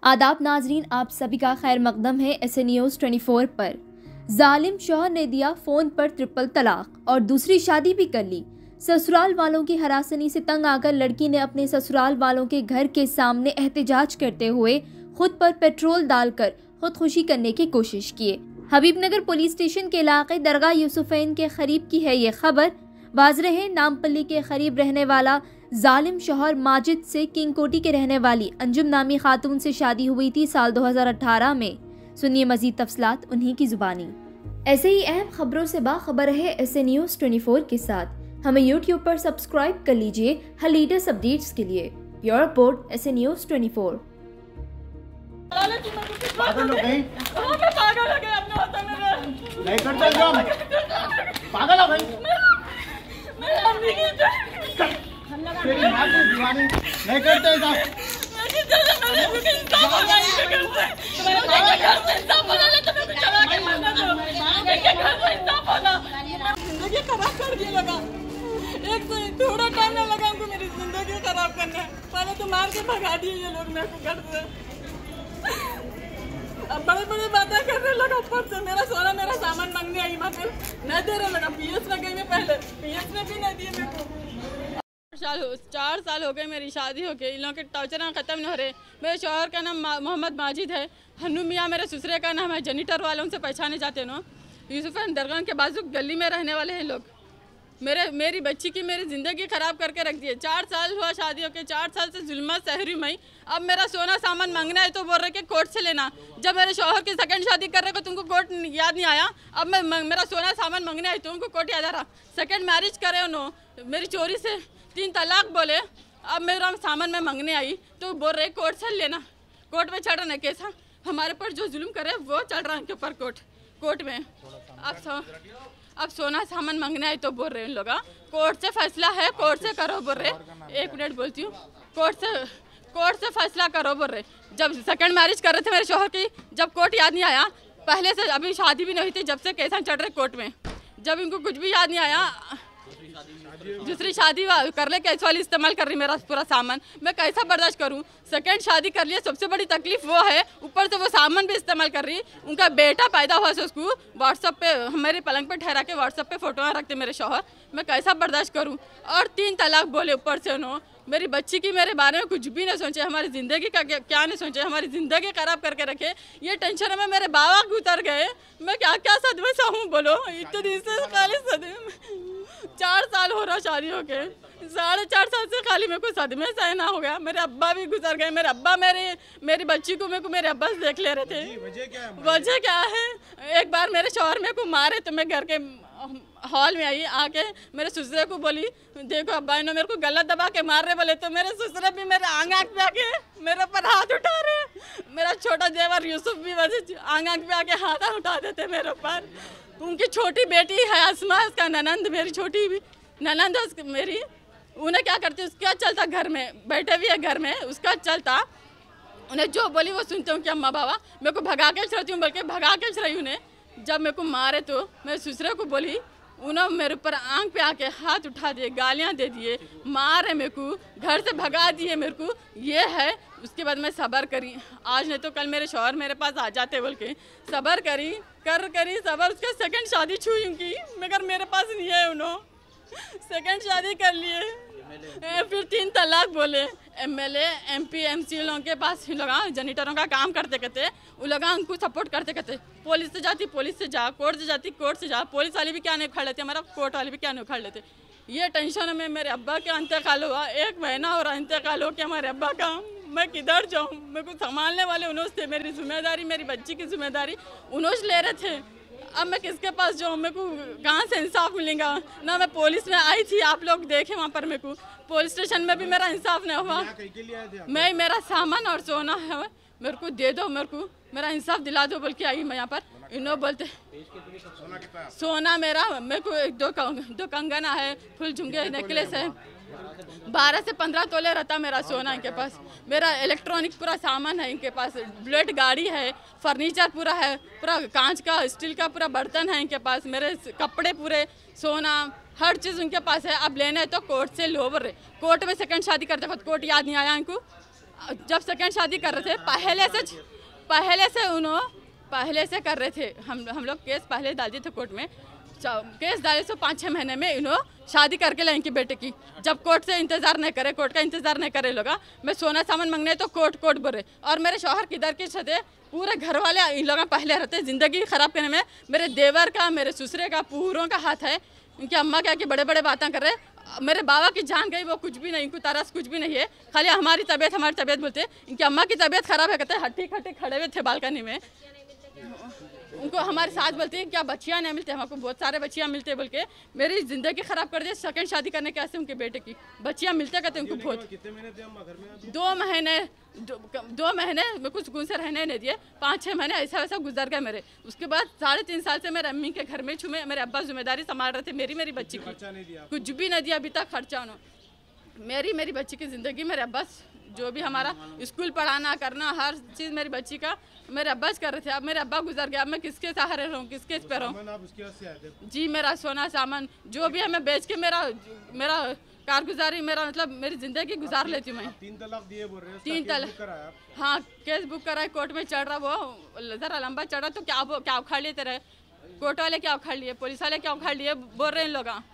आदाब नाजरीन, आप सभी का खैर मकदम है SN News 24 पर। जालिम शौहर ने दिया फोन पर ट्रिपल तलाक और दूसरी शादी भी कर ली। ससुराल वालों की हरासनी से तंग आकर लड़की ने अपने ससुराल वालों के घर के सामने एहतजाज करते हुए खुद पर पेट्रोल डालकर खुदकुशी करने की कोशिश की। हबीबनगर पुलिस स्टेशन के इलाके दरगाह यूसुफैन के करीब की है ये खबर। वाज़ेह है, नामपल्ली के करीब रहने वाला जालिम शौहर माजिद से किंग कोटी के रहने वाली अंजुम नामी खातून से शादी हुई थी साल 2018 में। सुनिए मजीद तफसलात उन्हीं की जुबानी। ऐसे ही अहम खबरों से बाखबर है SN News 24 के साथ। हमें YouTube पर सब्सक्राइब कर लीजिए हर लेटेस्ट अपडेट्स के लिए। Your report SN News 24। पागल हो गई, नहीं करता काम, पागल हो गई, तेरी माँ की दीवानी नहीं करते काम। जिंदगी खराब कर दिया लगा, एक से थोड़ा टाइम ना लगा हमको मेरी जिंदगी खराब करने। पहले तो मार के भगा दिए ये लोग मेरे को घर से। अब बड़ी बड़ी बातें करने लगा, ऊपर से मेरा सोना मेरा सामान मांगने आई, मतलब नहीं दे रहा लगा। PS में गई मैं पहले, PS में भी नहीं दिए मेरे को। 4 साल हो गए मेरी शादी हो गई, इन लोगों के टॉर्चर खत्म नहीं हो रहे। मेरे शौहर का नाम मोहम्मद माजिद है, हन्नू मियाँ मेरे ससुरे का नाम है। जनीटर वालों से पहचाने जाते नो, यूसुफैन दरगाह के बाजू गली में रहने वाले हैं लोग। मेरी बच्ची की मेरी ज़िंदगी ख़राब करके रख दिए। 4 साल हुआ शादी होके, 4 साल से जुल्मा सहरी मई। अब मेरा सोना सामान मांगना है तो बोल रहे कि कोर्ट से लेना। जब मेरे शौहर की सेकंड शादी कर रहे को तुमको कोर्ट याद नहीं आया। अब मेरा सोना सामान मांगना है तो उनको कोर्ट याद आ रहा। सेकंड मैरिज करे उन्होंने, मेरी चोरी से 3 तलाक बोले। अब मेरा सामान में मांगने आई तो बोल रहे कोर्ट से लेना। कोर्ट में चढ़ रहा है कैसा, हमारे पर जो जुल्म करे वो चल रहा है उनके ऊपर कोर्ट में। अब सोना सामान मांगना है तो बोल रहे हैं लोग कोर्ट से फैसला है, कोर्ट से करो बोल रहे। 1 मिनट बोलती हूँ, कोर्ट से फैसला करो बोल रहे। जब सेकंड मैरिज कर रहे थे मेरे शौहर की, जब कोर्ट याद नहीं आया, पहले से अभी शादी भी नहीं हुई थी, जब से कैसा चढ़ रहे कोर्ट में, जब इनको कुछ भी याद नहीं आया। दूसरी शादी कर ले, कैसे वाली इस्तेमाल कर रही मेरा पूरा सामान, मैं कैसा बर्दाश्त करूं। सेकंड शादी कर लिया, सबसे बड़ी तकलीफ वो है, ऊपर से वो सामान भी इस्तेमाल कर रही। उनका बेटा पैदा हुआ से उसको व्हाट्सअप पे हमारे पलंग पे ठहरा के व्हाट्सअप पे फोटो रखते मेरे शौहर, मैं कैसा बर्दाश्त करूं। और 3 तलाक बोले ऊपर से उन्होंने। मेरी बच्ची की मेरे बारे में कुछ भी नहीं सोचे, हमारी ज़िंदगी का क्या नहीं सोचे, हमारी ज़िंदगी ख़राब करके रखे। ये टेंशन में मेरे बाबा गुजर गए, मैं क्या क्या सदमे सहूँ बोलो। इतने दिन से खाली सदमे, 4 साल हो रहा शादी हो के, 4.5 साल से खाली मेरे को सदमे सहना हो गया। मेरे अब्बा भी गुजर गए। मेरे अब्बा मेरी बच्ची को मेरे अब्बा से देख ले रहे थे। वजह क्या है, एक बार मेरे शौहर मेरे को मारे तो मैं घर के हॉल में आई, आके मेरे ससुरे को बोली देखो अब्बा ने मेरे को गला दबा के मार रहे बोले। तो मेरे ससुरे भी मेरे आंग पे आके मेरे ऊपर हाथ उठा रहे। मेरा छोटा देवर यूसुफ भी वजह आंग पे आके हाथ उठा देते मेरे ऊपर। उनकी छोटी बेटी है अस्मा, उसका ननंद, मेरी छोटी भी ननंद है मेरी, उन्हें क्या करते उसका चलता, घर में बैठे भी है घर में, उसका चलता। उन्हें जो बोली वो सुनते हूँ कि अम्मा बाबा मेरे को भगा के चढ़ती हूँ, बल्कि भगा के चढ़ी उन्हें। जब मेरे को मारे तो मेरे ससुरे को बोली, उन्होंने मेरे ऊपर आंख पे आके हाथ उठा दिए, गालियाँ दे दिए, मारे मेरे को, घर से भगा दिए मेरे को। ये है, उसके बाद मैं सब्र करी, आज नहीं तो कल मेरे शौहर मेरे पास आ जाते बोल के सब्र करी सब्र। उसके सेकंड शादी छुई उनकी, मगर मेरे पास नहीं है। उन्होंने सेकंड शादी कर लिए, फिर 3 तलाक बोले। MLA MP MC लोगों के पास लोग जनीटरों का काम करते कहते, वो लोग उनको सपोर्ट करते कहते। पुलिस से जाती, पुलिस से जा, कोर्ट से जाती, कोर्ट से जा। पुलिस वाले भी क्या नहीं उखाड़ लेते, हमारा कोर्ट वाले भी क्या नहीं उखाड़ लेते। ये टेंशन में मेरे अब्बा का इंतकाल हुआ, 1 महीना हो रहा इंतकाल हो के हमारे अब्बा का। मैं किधर जाऊँ, मेरे को संभालने वाले उन्होंने थे, मेरी जिम्मेदारी, मेरी बच्ची की जिम्मेदारी उन्होंने ले रहे थे। अब मैं किसके पास जाऊँ, मेरे को कहाँ से इंसाफ मिलेगा ना। मैं पुलिस में आई थी, आप लोग देखे वहाँ पर, मेरे को पुलिस स्टेशन में भी मेरा इंसाफ नहीं हुआ। मेरा सामान और सोना है, मेरे को दे दो, मेरा इंसाफ दिला दो बोल के आई मैं यहाँ पर। इन्हों बोलते सोना मेरे को 2 कंगना है, फुल झुमके नेकलेस है, 12 से 15 तोले रहता मेरा सोना इनके पास। मेरा इलेक्ट्रॉनिक पूरा सामान है इनके पास, बुलेट गाड़ी है, फर्नीचर पूरा है, पूरा कांच का स्टील का पूरा बर्तन है इनके पास, मेरे कपड़े पूरे, सोना, हर चीज़ उनके पास है। अब लेना है तो कोर्ट से लो बोल रहे। कोर्ट में सेकंड शादी करते वक्त कोर्ट याद नहीं आया इनको, जब सेकंड शादी कर रहे थे पहले से कर रहे थे। हम लोग केस पहले डाल दिए थे कोर्ट में। केस डाले तो 5-6 महीने में इन्होंने शादी करके लाएंगे बेटे की। जब कोर्ट से इंतजार नहीं करे, कोर्ट का इंतजार नहीं करे लोग, मैं सोना सामान मांगने तो कोर्ट बोले। और मेरे शौहर किधर की छते पूरे घर वाले इन लोग पहले रहते, ज़िंदगी ख़राब करने में मेरे देवर का, मेरे ससुरे का, पूरों का हाथ है। इनकी अम्मा क्या कि बड़े बड़े बातें कर रहे। मेरे बाबा की जान गई वो कुछ भी नहीं, इनको तरस कुछ भी नहीं है, खाली हमारी तबीयत बोलते। इनकी अम्मा की तबीयत खराब है, कहते हट्टी खड़े हुए थे बालकनी में। उनको हमारे साथ बोलती है क्या बच्चियाँ नहीं मिलते, हमको बहुत सारे बच्चियाँ मिलते बोल के मेरी ज़िंदगी ख़राब कर दी। सेकंड शादी करने के ऐसे उनके बेटे की बच्चियाँ मिलते कहते उनको बहुत। 2 महीने में कुछ गुण से रहने नहीं दिए, 5-6 महीने ऐसा वैसा गुजर गए मेरे। उसके बाद 3.5 साल से मेरे अम्मी के घर में छुमे, मेरे अब्बा जिम्मेदारी संभाल रहे थे मेरी बच्ची की। कुछ भी नहीं दिया अभी तक खर्चा उन्होंने। मेरी बच्ची की ज़िंदगी मेरे अब्बा जो भी हमारा स्कूल पढ़ाना करना हर चीज़ मेरी बच्ची का मेरे अब्बा कर रहे थे। अब मेरे अब्बा गुजर गया, अब मैं किसके सहारे रहूँ, किसके पे रहूँ। जी मेरा सोना सामान जो भी है मैं बेच के मेरा कारगुजारी मेरा मतलब मेरी ज़िंदगी गुजार लेती हूँ मैं। 3 तलाक दिए बोल रहे हैं। 3 तलाक हाँ केस बुक करा है, कोर्ट में चढ़ रहा, वो ज़रा लंबा चढ़ रहा। तो क्या उखाड़ लिए तेरे कोर्ट वाले, क्या उखाड़ लिए पुलिस वाले, क्या उखाड़ लिए बोल रहे हैं लोग।